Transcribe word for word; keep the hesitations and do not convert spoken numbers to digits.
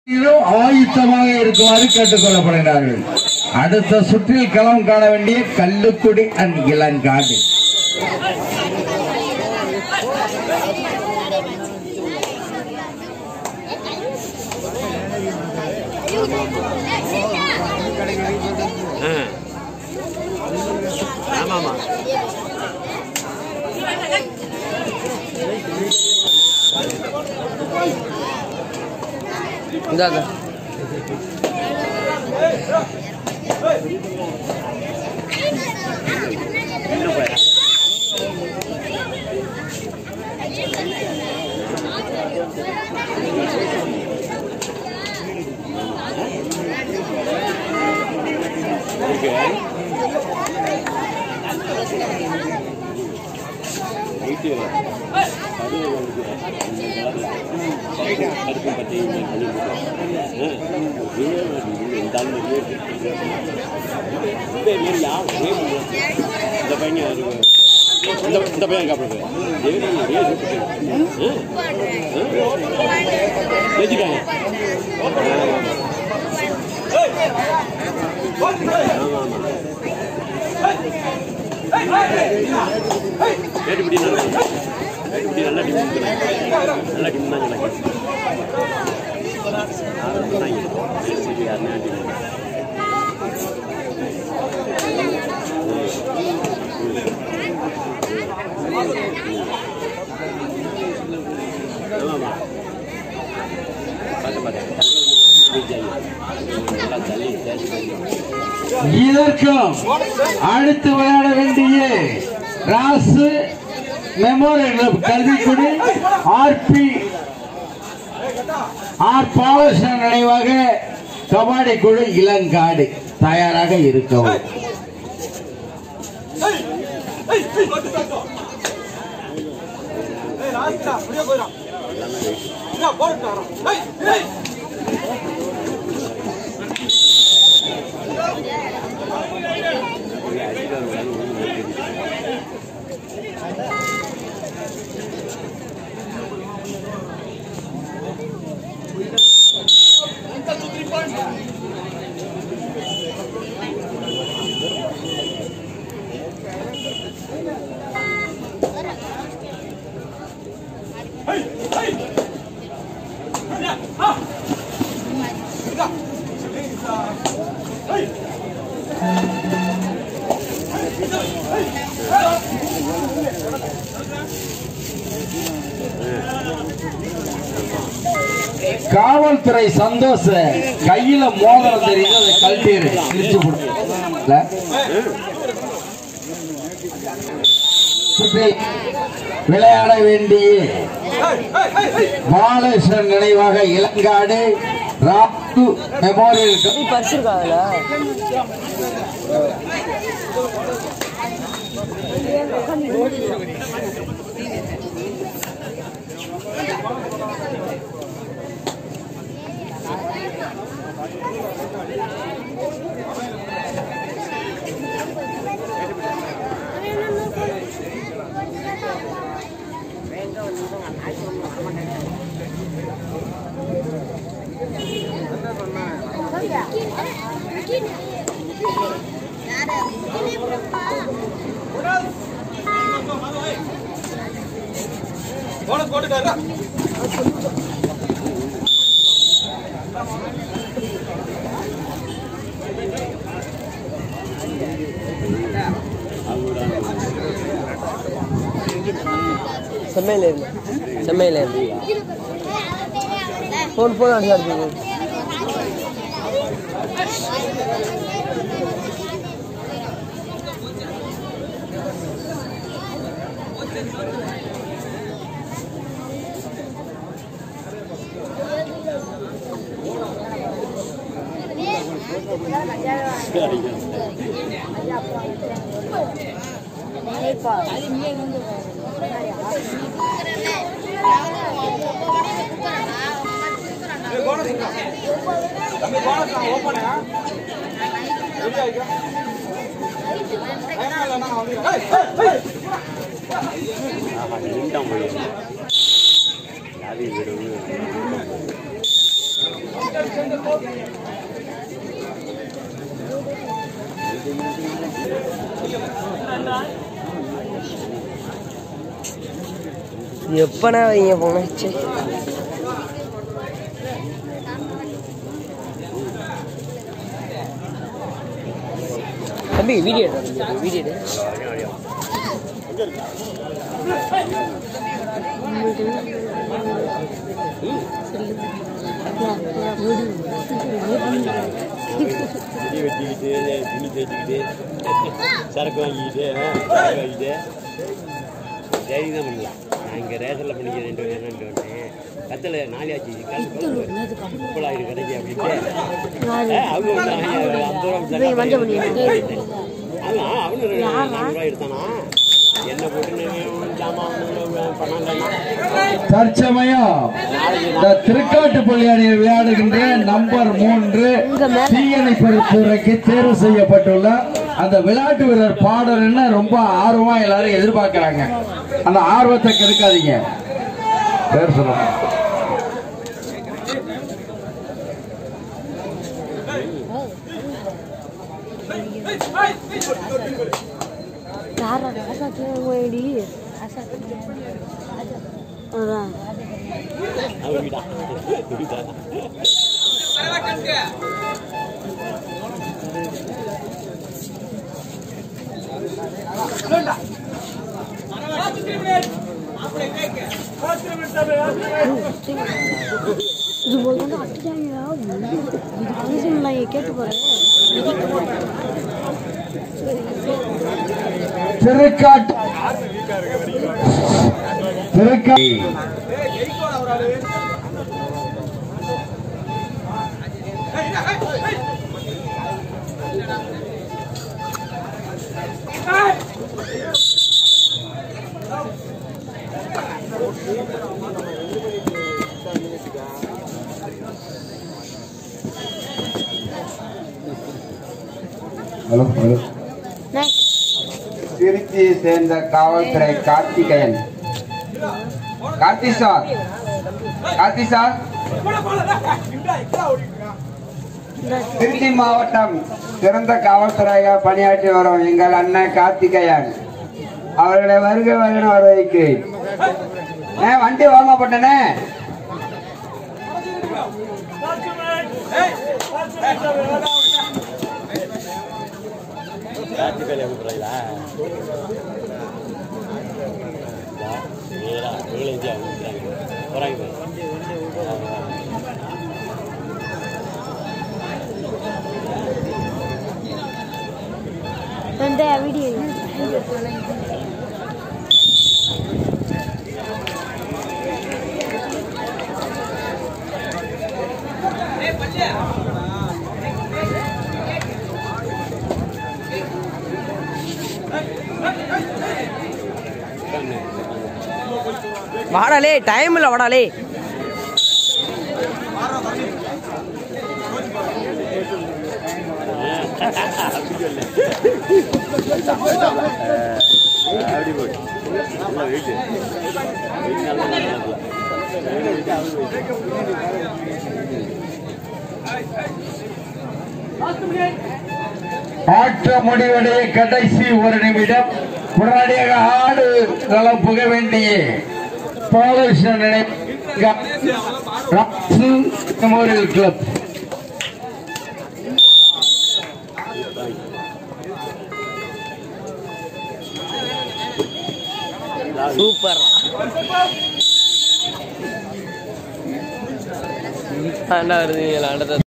ஆயுத்தமாக இருக்குமாறு கேட்டுக்கொள்ளப்படுகிறார்கள். அடுத்த சுற்றில் களம் காண வேண்டிய கல்லுக்குடி அண்ட் இளங்காடு. ஆமாமா இந்தாங்க இந்த பையன் காப்பிடுது வச்சுக்காங்க. ஏற்றுப்படி நல்லா ஏற்றுப்படி நல்லா டீம் நல்லா டீம் தான் இதற்கும் அடுத்து விளையாட வேண்டிய Rasu memorial Kalvikudi RP R Balakrishnan நினைவாக கபாடி குழு இளங்காடு தயாராக இருக்கவும். காவல்துறை சந்தோஷ கையில மோதிரம் தெரியுது, அதை கழட்டி பிரிச்சு கொடுத்து விளையாட வேண்டிய பாலகிருஷ்ணன் நினைவாக இளங்காடு ராத்து மெமோரியல் படிச்சிருக்காங்கல்ல. போனஸ் போட்டுட்டாரா? செம்மையில இருந்து செம்மையில இருந்து போன் போன் அடிச்சாரு. எப்பனா வைங்க போனாச்சு. தம்பி வீடியோ வீடியோ வச்சுக்கிட்டு துணி தேய்ச்சிக்கிட்டு சரக்கு வாங்கிக்கிட்டு சரக்கு வாங்கிட்டு சரி தான் பண்ணலாம். நான் இங்கே ரேஷனில் பண்ணிக்க ரெண்டு வேணும்னு வந்தேன். கத்தில் நாளையாச்சு முப்பதாயிரம் கிடைக்கு அப்படின்ட்டு அவங்க வந்து ஐம்பது ரூபா அதான் அவனு நானூறுரூவா எடுத்தானா என்ன போட்டு தற்சமயம் இந்த திருக்காட்டுப்பள்ளி அணியில் விளையாடுகின்ற நம்பர் மூன்று தீயணைப்புத்துறைக்கு தேர்வு செய்யப்பட்டுள்ள அந்த விளையாட்டு வீரர் பாடல்னு ரொம்ப ஆர்வமா எல்லாரும் எதிர்பார்க்கிறாங்க. அந்த ஆர்வத்தை கெடுக்காதீங்க. பேர் சொல்லுங்க. இது போல வந்து அட்டுட்டாங்க கேட்டு போறேன். திருக்காட்டு திருக்காட்டு ஹலோ ஹலோ திருச்சியை சேர்ந்த காவல்துறை கார்த்திகேயன். கார்த்தி சார், கார்த்தி சார், திருச்சி மாவட்டம் சிறந்த காவல்துறையாக பணியாற்றி வரும் எங்கள் அண்ணன் கார்த்திகேயன் அவர்களை வருகை வருகை வரவேற்கிறேன். வண்டி வாங்கப்பட்டனே. காட்டுக்கலை அனுப்புறாங்களா பதினஞ்சு அனுப்புறாங்க போறாங்க. அந்த வீடியோ வாடாலே டைம் இல்லை வாடாலே. அப்படி போட்டு வெயிட் ஆற்ற முடிவடைய கடைசி ஒரு நிமிடம் உடனடியாக ஆடு களம் புக வேண்டிய பாலகிருஷ்ணன் மெமோரியல் கிளப் சூப்பர் வருது.